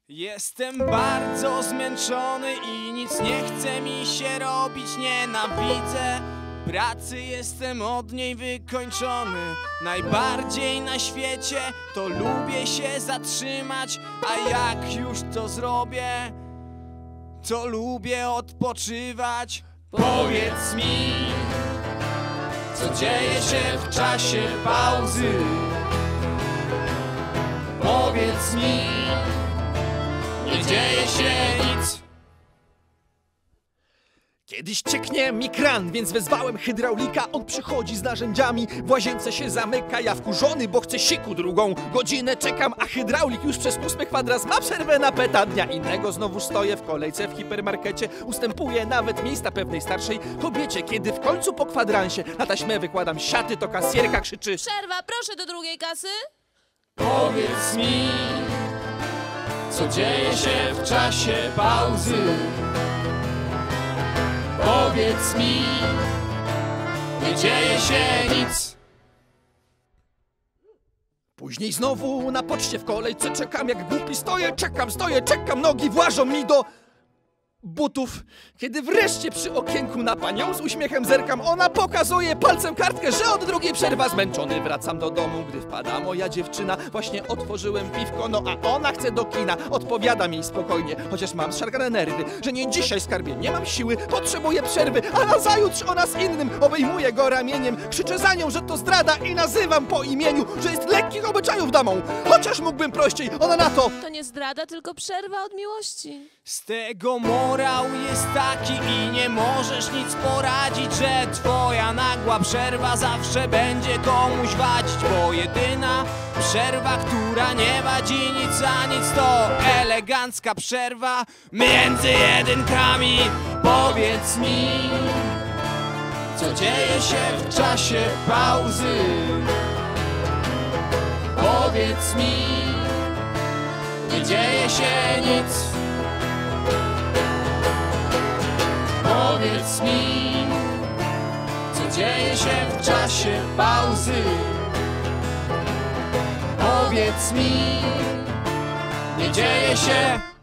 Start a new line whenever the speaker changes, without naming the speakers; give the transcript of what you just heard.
Jestem bardzo zmęczony i nic nie chce mi się robić, nienawidzę pracy, jestem od niej wykończony. Najbardziej na świecie to lubię się zatrzymać, a jak już to zrobię, to lubię odpoczywać. Powiedz mi, co dzieje się w czasie pauzy. Powiedz mi, nie dzieje się nic.
Kiedyś cieknie mi kran, więc wezwałem hydraulika. On przychodzi z narzędziami, w łazience się zamyka. Ja wkurzony, bo chcę siku drugą godzinę czekam, a hydraulik już przez 8 kwadras ma przerwę na peta. Dnia innego znowu stoję w kolejce w hipermarkecie. Ustępuję nawet miejsca pewnej starszej kobiecie. Kiedy w końcu po kwadransie na taśmę wykładam siaty, to kasjerka krzyczy:
przerwa, proszę do drugiej kasy.
Powiedz mi, co dzieje się w czasie pauzy. Powiedz mi, nie dzieje się nic.
Później znowu na poczcie w kolejce czekam jak głupi. Stoję, czekam, nogi włażą mi do butów. Kiedy wreszcie przy okienku na panią z uśmiechem zerkam, ona pokazuje palcem kartkę, że od drugiej przerwa. Zmęczony wracam do domu, gdy wpada moja dziewczyna. Właśnie otworzyłem piwko, no a ona chce do kina. Odpowiadam jej spokojnie, chociaż mam zszargane nerwy, że nie dzisiaj, skarbie, nie mam siły, potrzebuję przerwy. A nazajutrz ona z innym, obejmuję go ramieniem. Krzyczę za nią, że to zdrada i nazywam po imieniu, że jest lekkich obyczajów damą, chociaż mógłbym prościej. Ona na to:
to nie zdrada, tylko przerwa od miłości.
Z tego morał jest taki i nie możesz nic poradzić, że twoja nagła przerwa zawsze będzie komuś wadzić. Bo jedyna przerwa, która nie wadzi nic a nic, to elegancka przerwa między jedynkami. Powiedz mi, co dzieje się w czasie pauzy. Powiedz mi, nie dzieje się nic. Powiedz mi, co dzieje się w czasie pauzy. Powiedz mi, nie dzieje się